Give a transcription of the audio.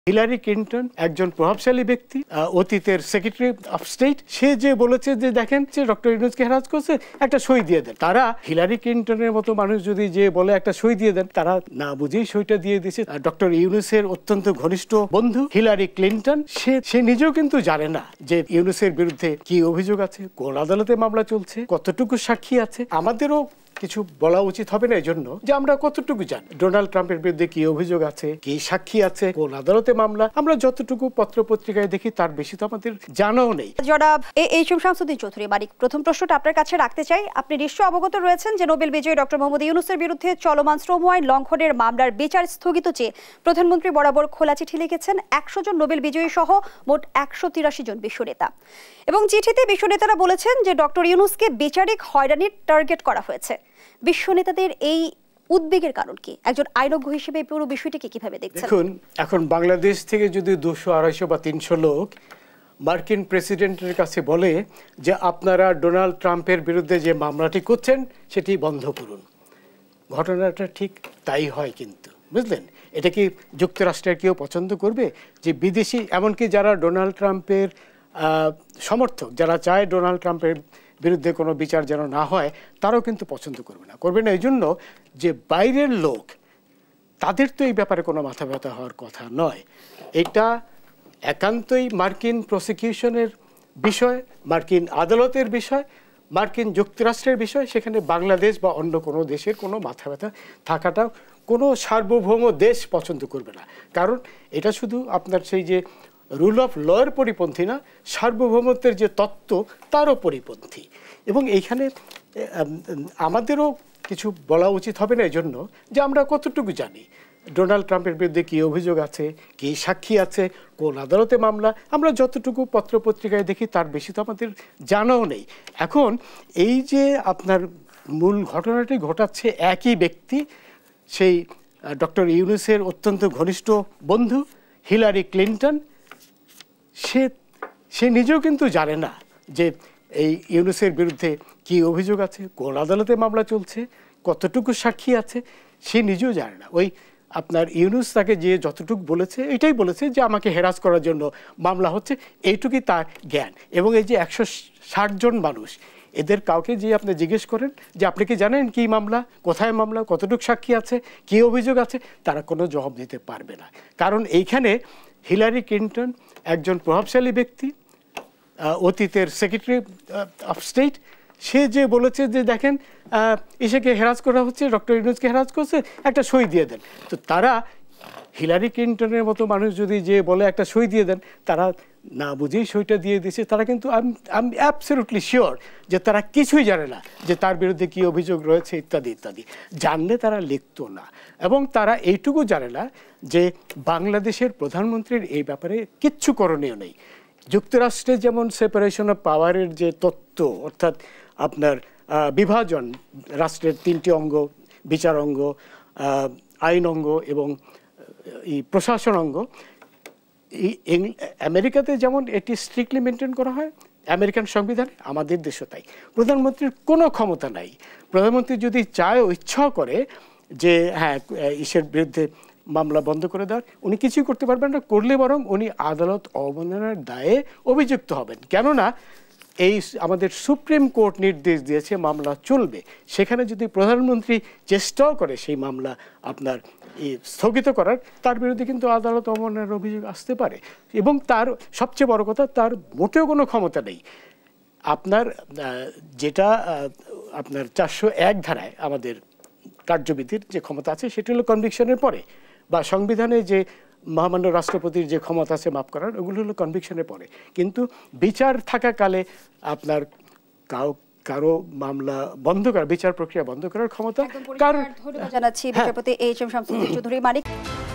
Hillary Clinton একজন প্রভাবশালী ব্যক্তি, অতীতের সেক্রেটারি অফ স্টেট। সে যে বলেছে যে দেখেন যে ডক্টর ইউনূসকে হ্যারাস করছে, একটা সই দিয়ে দেন। তারা হিলারি ক্লিন্টনের মতো মানুষ যদি যে বলে একটা সই দিয়ে দেন, তারা না বুঝেই সইটা দিয়ে দিয়েছে। ডক্টর ইউনূসের অত্যন্ত ঘনিষ্ঠ বন্ধু হিলারি ক্লিন্টন, সে নিজেও কিন্তু জানে না যে ইউনূসের বিরুদ্ধে কি অভিযোগ আছে, কোন আদালতে মামলা চলছে, কতটুকু সাক্ষী আছে। আমাদেরও কিছু বলা উচিত হবে না এই জন্য যে আমরা কতটুকু জানি ডোনাল্ড ট্রাম্পের বিরুদ্ধে কি অভিযোগ আছে, কি সাক্ষী আছে, কোন আদালতে মামলা। আমরা যতটুকু পত্র পত্রিকায় দেখি তার বেশি তো আমাদের জানাও নেই। জনাব শামসুদ্দিন চৌধুরী মানিক, প্রথম প্রশ্নটা আপনার কাছে রাখতে চাই। আপনি নিশ্চয়ই অবগত রয়েছেন যে নোবেল বিজয়ী ডক্টর মোহাম্মদ ইউনূসের বিরুদ্ধে চলমান শ্রম আইন লঙ্ঘনের মামলার বিচার স্থগিত চেয়ে প্রধানমন্ত্রী বরাবর খোলা চিঠি লিখেছেন 100 জন নোবেল বিজয়ী সহ মোট 183 জন বিশ্ব নেতা। এবং চিঠিতে বিশ্ব নেতারা বলেছেন যে ডক্টর ইউনূসকে বিচারিক হয়রানির টার্গেট করা হয়েছে। বিশ্ব নেতাদের এই উদ্বেগের কারণ কি? একজন আইনজ্ঞ হিসেবে পুরো বিষয়টিকে কিভাবে দেখছেন? দেখুন, এখন বাংলাদেশ থেকে যদি 200, 250 বা 300 লোক মার্কিন প্রেসিডেন্টের কাছে বলে যে আপনারা ডোনাল্ড ট্রাম্পের বিরুদ্ধে যে মামলাটি করছেন সেটি বন্ধ করুন, ঘটনাটা ঠিক তাই হয়। কিন্তু বুঝলেন, এটা কি যুক্তরাষ্ট্রের কেউ পছন্দ করবে যে বিদেশি, এমনকি যারা ডোনাল্ড ট্রাম্পের সমর্থক, যারা চায় ডোনাল্ড ট্রাম্পের বিরুদ্ধে কোনো বিচার যেন না হয়, তারাও কিন্তু পছন্দ করবে না। এই জন্য যে বাইরের লোক, তাদের তো এই ব্যাপারে কোনো মাথা ব্যথা হওয়ার কথা নয়। এটা একান্তই মার্কিন প্রসিকিউশনের বিষয়, মার্কিন আদালতের বিষয়, মার্কিন যুক্তরাষ্ট্রের বিষয়। সেখানে বাংলাদেশ বা অন্য কোনো দেশের কোনো মাথা ব্যথা থাকাটা কোনো সার্বভৌম দেশ পছন্দ করবে না। কারণ এটা শুধু আপনার সেই যে রুল অফ লয়ের পরিপন্থী না, সার্বভৌমত্বের যে তত্ত্ব তারও পরিপন্থী। এবং এইখানে আমাদেরও কিছু বলা উচিত হবে না এই জন্য যে আমরা কতটুকু জানি ডোনাল্ড ট্রাম্পের বিরুদ্ধে কী অভিযোগ আছে, কী সাক্ষী আছে, কোন আদালতে মামলা। আমরা যতটুকু পত্র পত্রিকায় দেখি তার বেশি তো আমাদের জানাও নেই। এখন এই যে আপনার মূল ঘটনাটি ঘটাচ্ছে একই ব্যক্তি, সেই ডক্টর ইউনূসের অত্যন্ত ঘনিষ্ঠ বন্ধু হিলারি ক্লিন্টন। সে নিজেও কিন্তু জানে না যে এই ইউনূসের বিরুদ্ধে কি অভিযোগ আছে, কোন আদালতে মামলা চলছে, কতটুকু সাক্ষী আছে, সে নিজেও জানে না। ওই আপনার ইউনূস তাকে যে যতটুকু বলেছে, এটাই বলেছে যে আমাকে হেরাস করার জন্য মামলা হচ্ছে, এইটুকুই তার জ্ঞান। এবং এই যে 160 জন মানুষ, এদের কাউকে যে আপনি জিজ্ঞেস করেন যে আপনি কি জানেন কি মামলা, কোথায় মামলা, কতটুকু সাক্ষী আছে, কি অভিযোগ আছে, তারা কোনো জবাব দিতে পারবে না। কারণ এইখানে হিলারি ক্লিন্টন একজন প্রভাবশালী ব্যক্তি, অতীতের সেক্রেটারি অফ স্টেট। সে যে বলেছে যে দেখেন ইসেকে হেরাস করা হচ্ছে, ডক্টর ইউনূসকে হেরাস করছে, একটা সই দিয়ে দেন। তো তারা হিলারি ক্লিন্টনের মতো মানুষ যদি যে বলে একটা সই দিয়ে দেন, তারা না বুঝেই সইটা দিয়ে দিয়েছে। তারা কিন্তু আই অ্যাবসলিউটলি শিওর যে তারা কিছুই জানে না যে তার বিরুদ্ধে কী অভিযোগ রয়েছে ইত্যাদি ইত্যাদি। জানলে তারা লিখতো না। এবং তারা এইটুকু জানে না যে বাংলাদেশের প্রধানমন্ত্রীর এই ব্যাপারে কিচ্ছু করণীয় নেই। যুক্তরাষ্ট্রে যেমন সেপারেশন অফ পাওয়ারের যে তত্ত্ব, অর্থাৎ আপনার বিভাজন, রাষ্ট্রের 3টি অঙ্গ, বিচার অঙ্গ, আইন অঙ্গ এবং এই প্রশাসন অঙ্গ, আমেরিকাতে যেমন এটি স্ট্রিক্টলি মেনটেন করা হয় আমেরিকান সংবিধানে, আমাদের দেশও তাই। প্রধানমন্ত্রীর কোনো ক্ষমতা নাই। প্রধানমন্ত্রী যদি চায় ও ইচ্ছাও করে যে হ্যাঁ ইসের বিরুদ্ধে মামলা বন্ধ করে দেওয়ার, উনি কিছুই করতে পারবেন না। করলে বরং উনি আদালত অবমাননার দায়ে অভিযুক্ত হবেন। কেননা এই আমাদের সুপ্রিম কোর্ট নির্দেশ দিয়েছে মামলা চলবে। সেখানে যদি প্রধানমন্ত্রী চেষ্টাও করে সেই মামলা আপনার স্থগিত করার, তার বিরুদ্ধে কিন্তু আদালত অবমাননার অভিযোগ আসতে পারে। এবং তার সবচেয়ে বড় কথা, তার মোটেও কোনো ক্ষমতা নেই। আপনার যেটা আপনার 401 ধারায় আমাদের কার্যবিধির যে ক্ষমতা আছে, সেটি হলো কনভিকশনের পরে, বা সংবিধানে যে মহামান্য রাষ্ট্রপতির যে ক্ষমতা আছে মাফ করার, ওগুলো হলো কনভিকশনের পরে। কিন্তু বিচার থাকাকালে আপনার কারো মামলা বন্ধ করা, বিচার প্রক্রিয়া বন্ধ করার ক্ষমতা কারণ। ধন্যবাদ জানাচ্ছি বিচারপতি শামসুদ্দিন চৌধুরী মানিক।